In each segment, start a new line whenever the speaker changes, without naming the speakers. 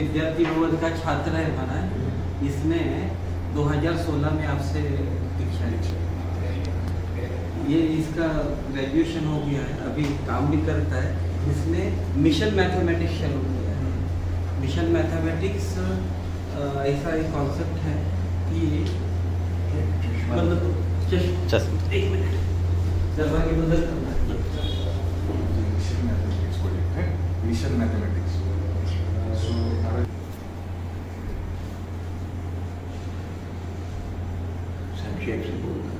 विद्यार्थी भवन का छात्र है हमारा, इसने 2016 में आपसे दीक्षा ली। ये इसका ग्रेजुएशन हो गया है, अभी काम भी करता है। इसने मिशन मैथमेटिक्स शुरू किया है। मिशन मैथमेटिक्स ऐसा एक कॉन्सेप्ट है कि एक मिनट दरवाजे बंद करना।
मिशन मैथमेटिक्स
संक्षेप से बोलना।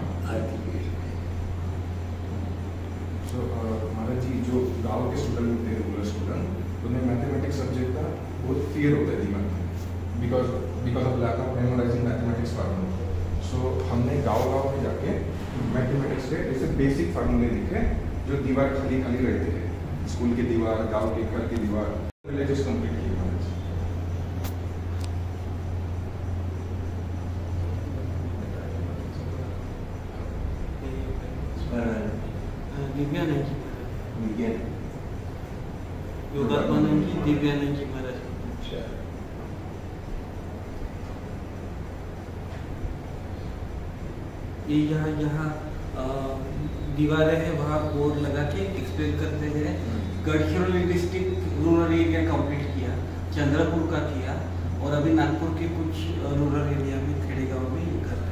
तो महाराज जी, जो गांव के स्टूडेंट होते हैं, रूरल स्टूडेंट, उन्हें मैथमेटिक्स सब्जेक्ट का बहुत फियर होता है दिमाग में, because of lack of memorising mathematics formula. So हमने गांव में जाके मैथमेटिक्स के ऐसे बेसिक फार्मूले लिखे जो दीवार खाली खाली रहते हैं, स्कूल की दीवार, गांव के घर की दीवार, विलेजेस कंप्लीट किए महाराज।
दिव्यानंद जी
विज्ञान
योगात्मानंद जी, दिव्यानंद जी महाराज।
अच्छा,
ये यहाँ दीवारें हैं, वहाँ बोर्ड लगा के एक्सप्लेन करते हैं। Gadchiroli district rural area complete किया, चंद्रपुर का किया, और अभी नागपुर के कुछ रूरल एरिया में, खेड़े गाँव में ये करते हैं।